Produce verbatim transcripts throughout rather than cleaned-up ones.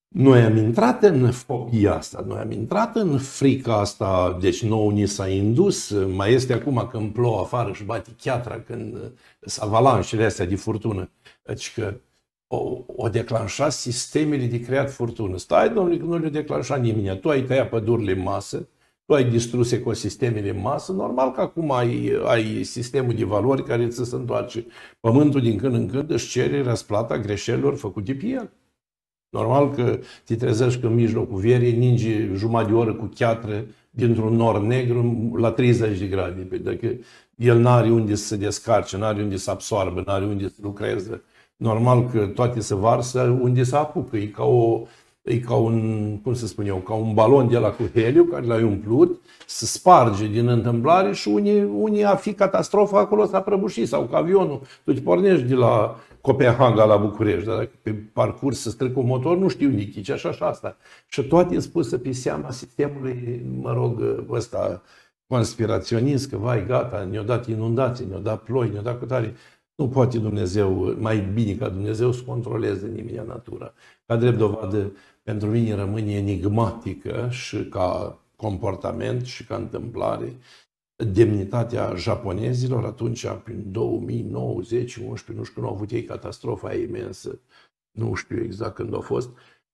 Noi am intrat în fobia asta, noi am intrat în frica asta, deci nouă ni s-a indus, mai este acum când plouă afară și bate chiatra, când sunt avalanșele astea de furtună. Deci că o, o declanșa sistemele de creat furtună. Stai, domnule, că nu le declanșa nimeni. Tu ai tăiat pădurile în masă, tu ai distrus ecosistemele în masă, normal că acum ai, ai sistemul de valori care ți se întoarce. Pământul din când în când își cere răsplata greșelilor făcute pe el. Normal că te trezești că în mijlocul verii ninge jumătate de oră cu chiatră dintr-un nor negru la treizeci de grade. Dacă el n-are unde să se descarce, n-are unde să absoarbă, n-are unde să lucreze, normal că toate se varsă unde se apucă. E ca, o, e ca un, cum să spun eu, ca un balon de la cu heliu care l-ai umplut, se sparge din întâmplare și unii, unii a fi catastrofa acolo s-a prăbușit, sau că avionul, tu te pornești de la Copenhaga la București, dar dacă pe parcurs să strică un motor, nu știu nici, așa și asta. Și toate e spusă pe seama sistemului, mă rog, ăsta conspiraționist, că vai, gata, ne-au dat inundații, ne-au dat ploi, ne-au dat cutare. Nu poate Dumnezeu, mai bine ca Dumnezeu să controleze nimeni natura. Ca drept dovadă, pentru mine rămâne enigmatică și ca comportament și ca întâmplare demnitatea japonezilor atunci, prin două mii nouă, zece, unsprezece, nu știu când au avut ei catastrofa imensă, nu știu exact când a fost,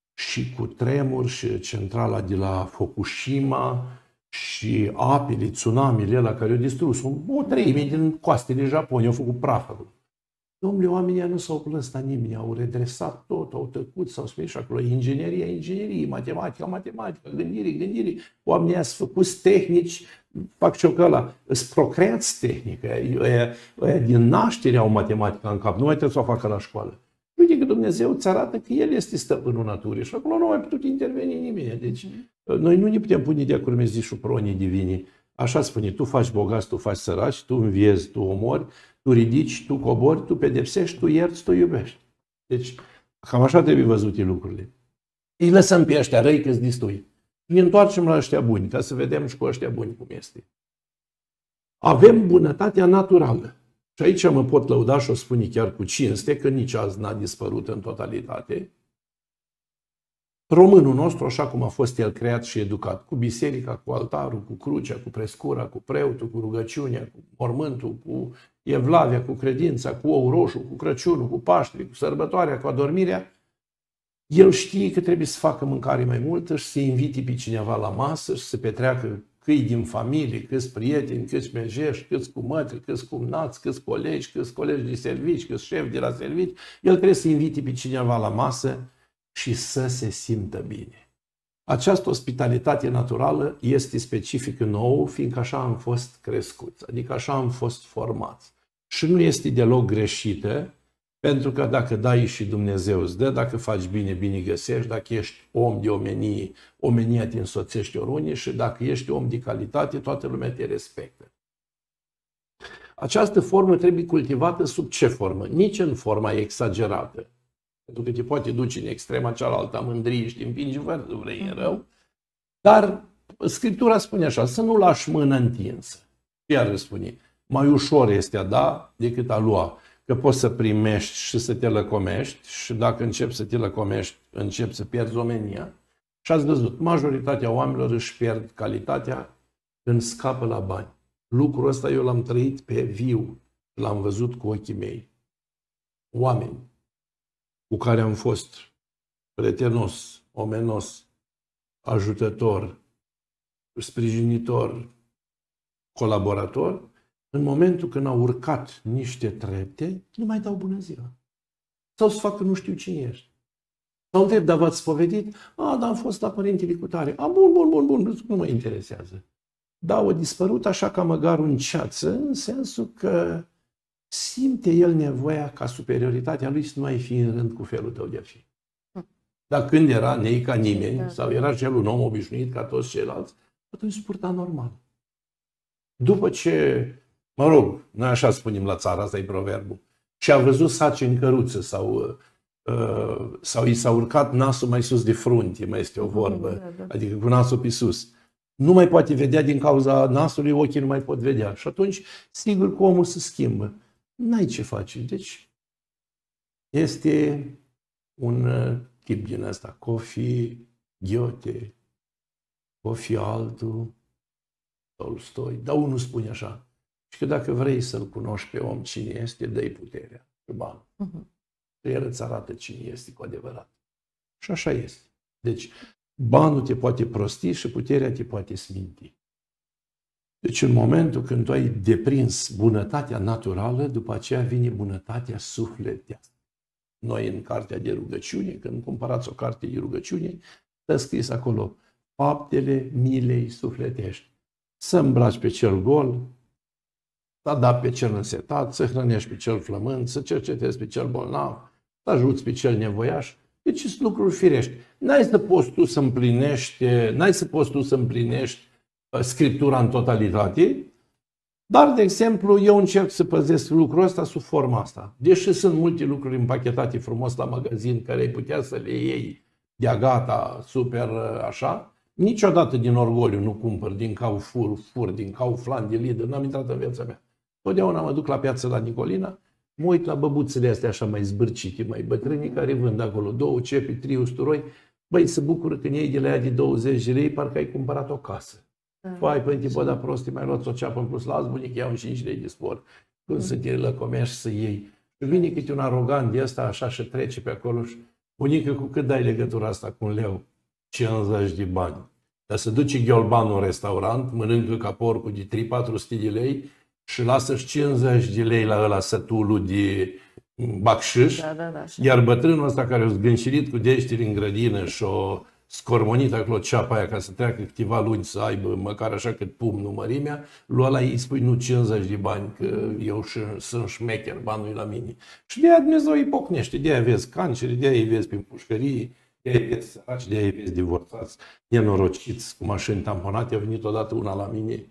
și cu tremur și centrala de la Fukushima și apele, tsunamile la care au distrus o treime din coastele Japoniei, au făcut praf acolo. Domnule, oamenii nu s-au plâns la nimeni, au redresat tot, au tăcut, s-au spus și acolo ingineria, inginerie, matematica, matematică, gândire, gândire. Oamenii au făcut tehnici, fac ce-o că ăla, îți procreați tehnică, aia, aia din naștere au matematica în cap, nu mai trebuie să o facă la școală. Uite că Dumnezeu îți arată că El este stăpânul naturii și acolo nu mai putut interveni nimeni. Deci noi nu ne putem pune de acolo și pronii divini. Așa spune, tu faci bogați, tu faci săraci, tu înviezi, tu omori, tu ridici, tu cobori, tu pedepsești, tu ierți, tu iubești. Deci, cam așa trebuie văzute lucrurile. Îi lăsăm pe ăștia răi că-ți distui. Ne întoarcem la ăștia buni, ca să vedem și cu ăștia buni cum este. Avem bunătatea naturală. Și aici mă pot lăuda și o spune chiar cu cinste, că nici azi n-a dispărut în totalitate. Românul nostru, așa cum a fost el creat și educat, cu biserica, cu altarul, cu crucea, cu prescura, cu preotul, cu rugăciunea, cu mormântul, cu evlavia, cu credința, cu ou roșu, cu Crăciunul, cu Paștele, cu sărbătoarea, cu adormirea, el știe că trebuie să facă mâncare mai multă și să invite pe cineva la masă și să petreacă câi din familie, câți prieteni, câți menjești, câți cu mătri, câți cu nați, câți colegi, câți colegi de servici, câți șefi de la servici. El trebuie să invite pe cineva la masă și să se simtă bine. Această ospitalitate naturală este specifică nouă, fiindcă așa am fost crescuți, adică așa am fost formați. Și nu este deloc greșită, pentru că dacă dai și Dumnezeu îți dă, dacă faci bine, bine găsești, dacă ești om de omenie, omenia te însoțește oriunde și dacă ești om de calitate, toată lumea te respectă. Această formă trebuie cultivată sub ce formă? Nici în forma exagerată. Pentru că te poate duce în extrema cealaltă a mândriei și te împingi vărdul, vrei în rău. Dar Scriptura spune așa, să nu lași mână întinsă. Iar spune, mai ușor este a da decât a lua. Că poți să primești și să te lăcomești și dacă începi să te lăcomești, începi să pierzi omenia. Și ați văzut, majoritatea oamenilor își pierd calitatea când scapă la bani. Lucrul ăsta eu l-am trăit pe viu, l-am văzut cu ochii mei. Oameni cu care am fost prietenos, omenos, ajutător, sprijinitor, colaborator, în momentul când au urcat niște trepte, nu mai dau bună ziua. Sau să facă nu știu cine ești. Sau întreb, dar v-ați spovedit? A, dar am fost la părintele cu tare. A, bun, bun, bun, bun, nu mă interesează. Da, a dispărut așa ca măgarul în ceață, în sensul că simte el nevoia ca superioritatea lui să nu mai fi în rând cu felul tău de a fi. Dar când era nei ca nimeni, sau era cel un om obișnuit ca toți ceilalți, atunci se purta normal. După ce, mă rog, noi așa spunem la țară, asta e proverbul, și a văzut saci în căruță sau, uh, sau i s-a urcat nasul mai sus de frunte, mai este o vorbă, da, da. Adică cu nasul pe sus. Nu mai poate vedea din cauza nasului, ochii nu mai pot vedea. Și atunci, sigur că omul se schimbă. N-ai ce face. Deci, este un tip din ăsta, Cofi, Goethe, Cofi altul, Tolstoi, dar unul spune așa, și că dacă vrei să-l cunoști pe om cine este, dă-i puterea și bani. Uh-huh. El îți arată cine este cu adevărat. Și așa este. Deci, banul te poate prosti și puterea te poate sminti. Deci, în momentul când tu ai deprins bunătatea naturală, după aceea vine bunătatea sufletească. Noi, în cartea de rugăciune, când cumpărați o carte de rugăciune, stă scris acolo faptele milei sufletești. Să îmbraci pe cel gol, să adapți pe cel însetat, să hrănești pe cel flământ, să cercetezi pe cel bolnav, să ajuți pe cel nevoiaș. Deci sunt lucruri firești. N-ai să poți tu să împlinești, n-ai să poți tu să împlinești Scriptura în totalitate, dar, de exemplu, eu încerc să păzesc lucrul ăsta sub forma asta. Deși sunt multe lucruri împachetate frumos la magazin, care ai putea să le iei de-a gata, super așa, niciodată din orgoliu nu cumpăr din Carrefour, fur, din Kaufland, din Lidl, n-am intrat în viața mea. Totdeauna mă duc la piață la Nicolina, mă uit la băbuțele astea așa mai zbârcite, mai bătrâni, care vând acolo două cepi, trei usturoi. Băi, se bucură când iei de la ea de douăzeci de lei, parcă ai cumpărat o casă. Fai, păi, bă, dar prosti, mai luați o ceapă în plus, las bunic, iau cinci lei de spor. Când mm. să te lăcomești să iei. Și vine câte un arogant de ăsta așa și trece pe acolo și bunică, cu cât dai legătura asta cu un leu? cincizeci de bani. Dar se duce ghiolbanul în restaurant, mănâncă ca porcul de trei patru sute de lei și lasă-și cincizeci de lei la ăla sătulul de bacșiș. Da, da, da, iar bătrânul ăsta care o zgânșirit cu deșteri în grădină și o scormonit acolo ceapa aia ca să treacă câteva luni să aibă măcar așa cât pumnul mărimea, lui ăla îi spui nu cincizeci de bani, că eu și, sunt șmecher, banul e la mine. Și de aia Dumnezeu îi pocnește, de aia vezi canceri, de aia îi vezi prin pușcării, de aia îi vezi săraci, de aia îi vezi divorțați, nenorociți, cu mașini tamponate. A venit odată una la mine,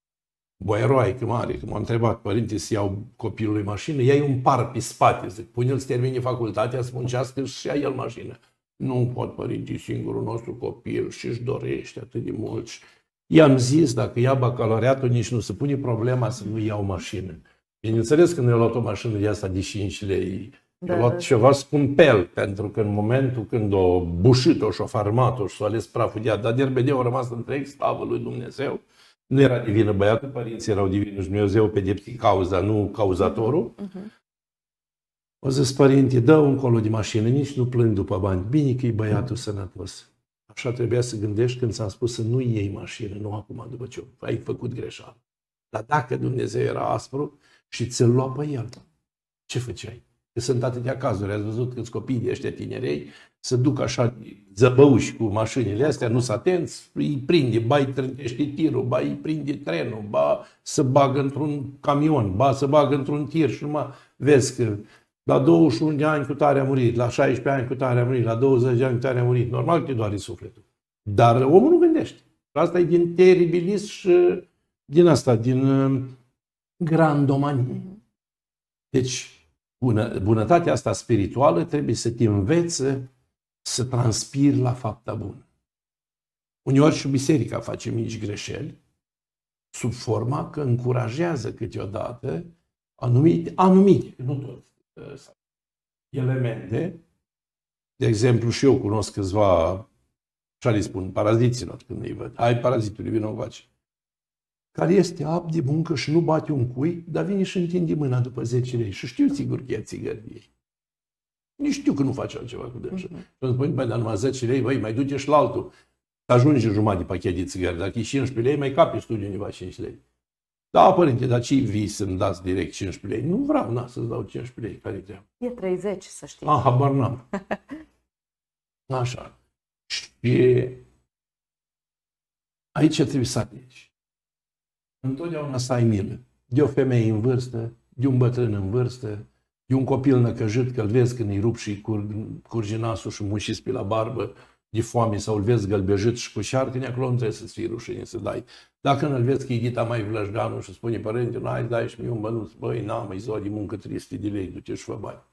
boieroaică mare, că m-a întrebat, părinte, să iau copilului mașină, ia-i un par pe spate, zic, pune-l să termine facultatea, să muncească și ia el mașină. Nu pot, părinte, singurul nostru copil și își dorește atât de mult. I-am zis, dacă ia bacalaureatul, nici nu se pune problema să nu iau mașină. Bineînțeles că nu i-a luat o mașină de asta de cinci lei. Da, i-a luat da. Ceva scumpel, pentru că în momentul când o bușit-o și o farmat-o și s-o ales praful de ea, dar derbedeu a rămas întreg, slavă lui Dumnezeu. Nu era divină băiatul, părinții erau divini și Dumnezeu pedepsi cauza, nu cauzatorul. Uh-huh. O zis, părinte, dă un colo de mașină, nici nu plâng după bani. Bine că e băiatul sănătos. Așa trebuia să gândești când ți-am spus să nu iei mașină, nu acum, după ce ai făcut greșeală. Dar dacă Dumnezeu era aspru și ți-l lua pe el, ce făceai? Că sunt atâtea cazuri, ați văzut câți copii de ăștia tinerei se duc așa zăbăuși cu mașinile astea, nu sunt atenți, îi prinde, ba îi trântește tirul, ba îi prinde trenul, ba să bagă într-un camion, ba să bagă într-un tir și numai vezi că la douăzeci și unu de ani cu tare a murit, la șaisprezece ani cu tare a murit, la douăzeci de ani cu tare a murit. Normal că te doare sufletul. Dar omul nu gândește. Asta e din teribilism și din asta, din uh, grandomanie. Deci, bună, bunătatea asta spirituală trebuie să te învețe să transpiri la fapta bună. Uneori și biserica face mici greșeli sub forma că încurajează câteodată anumite, anumite, nu toți, elemente. De exemplu, și eu cunosc câțiva, așa le spun, paraziților când îi văd. Hai, parazitului, vină încoace. Care este apt de muncă și nu bate un cui, dar vine și întinde mâna după zece lei. Și știu sigur că ia țigări de ei. Nici știu că nu face altceva cu dânsa. Uh-huh. Și îmi spun, băi, dar numai zece lei, băi, mai duce și la altul. Să ajungi jumătate de pachet de țigări. Dacă e cincisprezece lei, mai capi studiu undeva cinci lei. Da, părinte, dar ce vii să-mi dați direct cincisprezece lei? Nu vreau, na, să-ți dau cincisprezece lei. Care treabă? E treizeci, să știi. Ah, habar n-am. Așa. Și aici trebuie să alegi. Întotdeauna să ai milă. De o femeie în vârstă, de un bătrân în vârstă, de un copil năcăjit, că îl vezi când îi rup și curg, curge nasul și mușiți pe la barbă de foame sau îl vezi gălbejit și cu șarcăni, acolo nu trebuie să-ți fii rușine să dai. Dacă îl vezi că e ghita mai vlășganul și spune, părinte, n-ai, dai și mie un bănuț, băi, n-am, îi ziua de muncă trei sute de lei, du-te și fă bani.